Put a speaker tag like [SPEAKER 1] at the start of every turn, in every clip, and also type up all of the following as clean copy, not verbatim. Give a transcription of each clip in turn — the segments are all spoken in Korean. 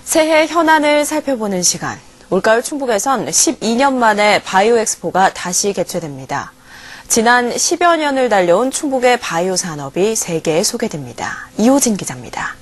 [SPEAKER 1] 새해 현안을 살펴보는 시간. 올가을 충북에선 12년 만에 바이오 엑스포가 다시 개최됩니다. 지난 10여 년을 달려온 충북의 바이오 산업이 세계에 소개됩니다. 이호진 기자입니다.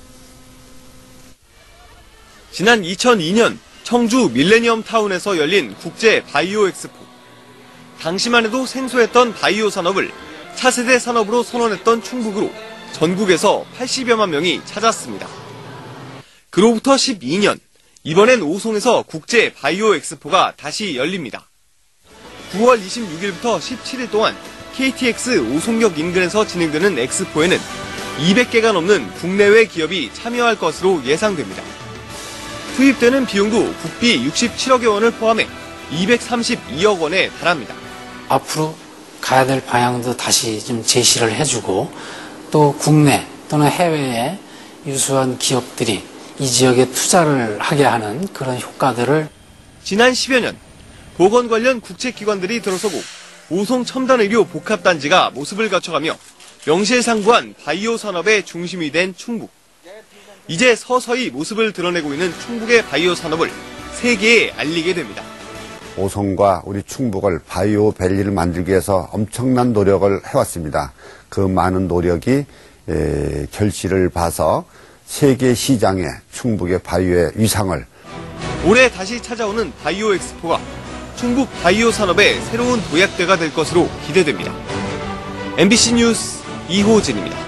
[SPEAKER 2] 지난 2002년 청주 밀레니엄 타운에서 열린 국제 바이오 엑스포. 당시만 해도 생소했던 바이오 산업을 차세대 산업으로 선언했던 충북으로 전국에서 80여만 명이 찾았습니다. 그로부터 12년, 이번엔 오송에서 국제 바이오 엑스포가 다시 열립니다. 9월 26일부터 17일 동안 KTX 오송역 인근에서 진행되는 엑스포에는 200개가 넘는 국내외 기업이 참여할 것으로 예상됩니다. 투입되는 비용도 국비 67억여 원을 포함해 232억 원에 달합니다.
[SPEAKER 3] 앞으로 가야 될 방향도 다시 좀 제시를 해주고 또 국내 또는 해외에 유수한 기업들이 이 지역에 투자를 하게 하는 그런 효과들을
[SPEAKER 2] 지난 10여 년 보건 관련 국책기관들이 들어서고 오송 첨단의료 복합단지가 모습을 갖춰가며 명실상부한 바이오 산업의 중심이 된 충북. 이제 서서히 모습을 드러내고 있는 충북의 바이오 산업을 세계에 알리게 됩니다.
[SPEAKER 4] 오송과 우리 충북을 바이오 밸리를 만들기 위해서 엄청난 노력을 해왔습니다. 그 많은 노력이 결실을 봐서 세계 시장에 충북의 바이오의 위상을
[SPEAKER 2] 올해 다시 찾아오는 바이오 엑스포가 충북 바이오 산업의 새로운 도약대가 될 것으로 기대됩니다. MBC 뉴스 이호진입니다.